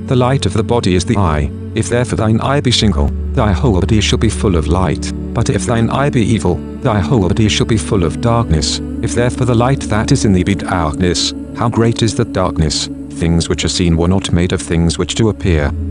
The light of the body is the eye. If therefore thine eye be single, thy whole body shall be full of light. But if thine eye be evil, thy whole body shall be full of darkness. If therefore the light that is in thee be darkness, how great is that darkness? Things which are seen were not made of things which do appear.